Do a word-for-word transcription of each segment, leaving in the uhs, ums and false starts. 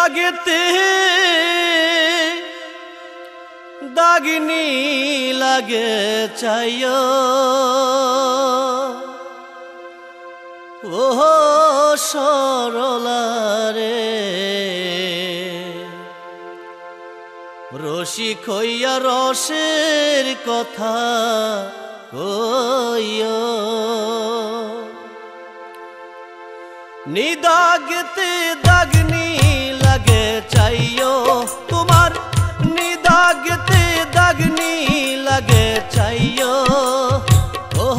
दागते दागिनी लागे चाहियो ओ सरला रे रसिक हইया रसेर कथा कइयो निदागते दागनी लागे चाहियो तुम्हार निदागते दागनी लागे चाहियो ओह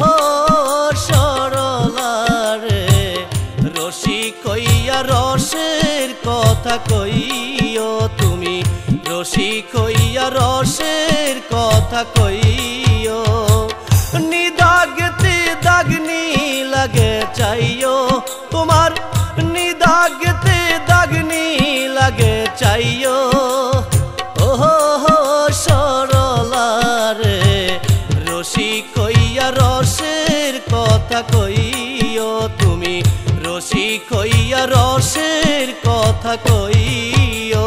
सरला रे रसिक हইয়া रसेर कथा कइयो तुमी रसिक हইয়া रसेर कथा कइयो निदागते दागनी लागे चाहियो तुम्हार निदागते दागनी लागे चाहियो ओह सरला रे रसिक हইয়া रसेर कथा कइयो तुमी रसिक हইয়া रसेर कथा कइयो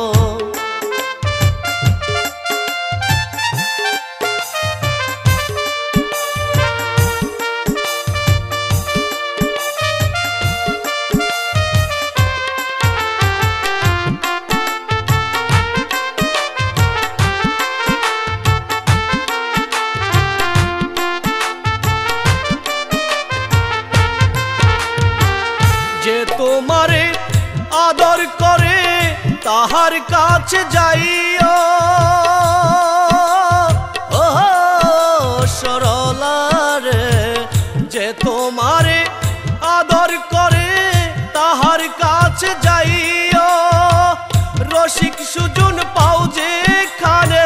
तुम्हारे आदर करे ताहार काछे जाइयो ओ सरला रे जे तुम्हारे आदर करे ताहार काछे जाइयो रसिक सुजुन पाओ जे खाने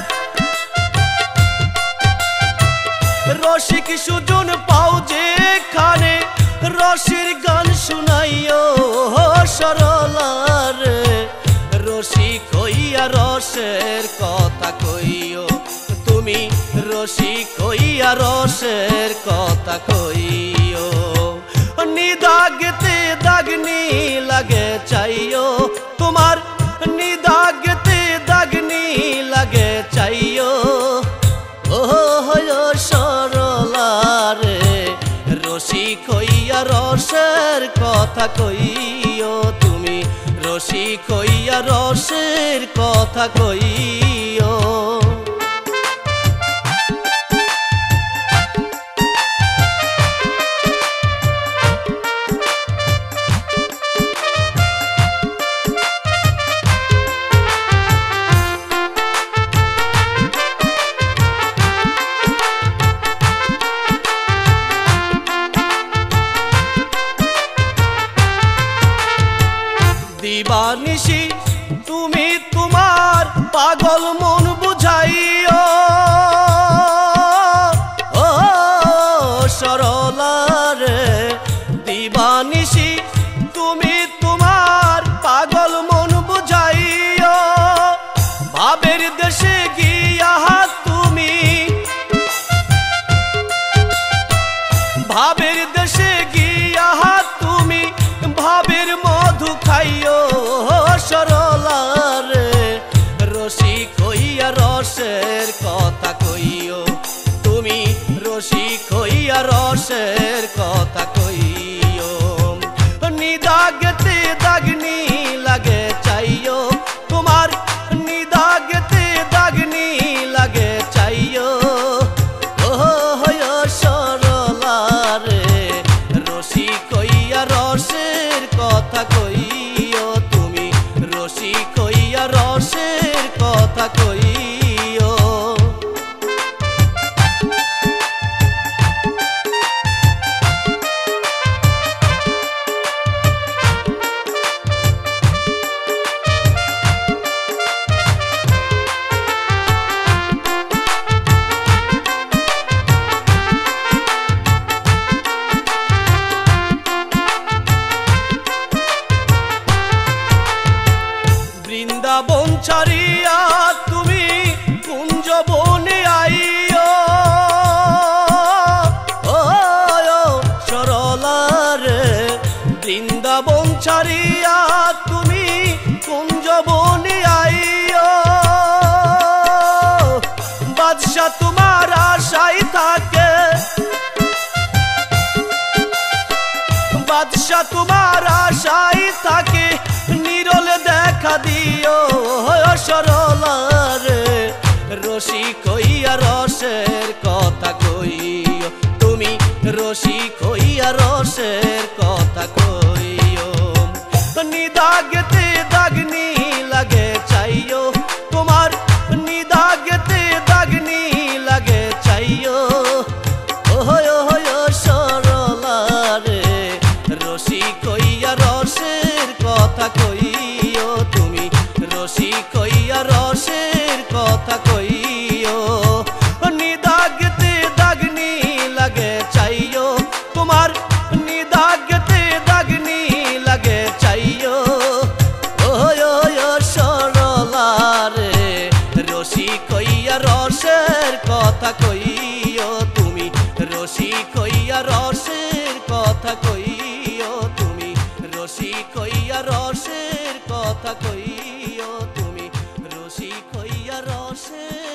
रसिक सुजुन पाओ जे खाने रसिर गान शुनाइयो सरला रे रसिक हইয়া रसेर कथा कइयो तुमी रसिक हইয়া रसेर कथा कइयो निदागते दागनी लागे चाहियो तुम्हार निदागते दागनी लागे चाहियो ओह सरला रे रसिक हইয়া रसेर कथा कइयो तुमी रसिक हইয়া रसेर कथा कइयो दिवानिशी तुमी तुम्हार पागल मन बुझाइयो ओ सरला रे दिवानिशी तुमी तुम्हार पागल मन बुझाइयो भावेर देशे गिया तुमी भावेर देशे गिया तुमी भावेर मधु खाइयो सरला रे रसिक हইয়া रसेर कथा कइयो तुमी रसिक हইয়া रसेर कथा कइयो निदागते दागनी लागे चाहियो तुम्हार निदागते दागनी लागे चाहियो ओह सरला रे रसिक हইয়া रसेर कथा कइयो तुमी रसिक हইয়া रसेर कथा कइयो বৃন্দাবন ছাড়িয়া তুমি কুঞ্জ বনে আইও ও সরলা রে বৃন্দাবন ছাড়িয়া তুমি বাদশা তোমার আশাই থাকে নিরলে দেখা দিও সরলা রে রসিক হইয়া রসের কথা কইও তুমি রসিক হইয়া রসের কথা কইও নিদাগেতে দাগনি লাগে চাইও তোমার নিদাগেতে দাগনি লাগে চাইও ওহয় ওহয় সরলা রে রসিক হইয়া রসের কথা কইও তুমি রসিক হইয়া রসের কথা কইও নিদাগেতে দাগনি লাগে চাইও তোমার নিদাগেতে দাগনি লাগে চাইও ওহয় ওহয় সরলা রে রসিক হইয়া রসের কথা কইও তুমি রসিক হইয়া রসের কথা কইও তুমি রসিক হইয়া রসের কথা কইও তুমি রসিক হইয়া রসের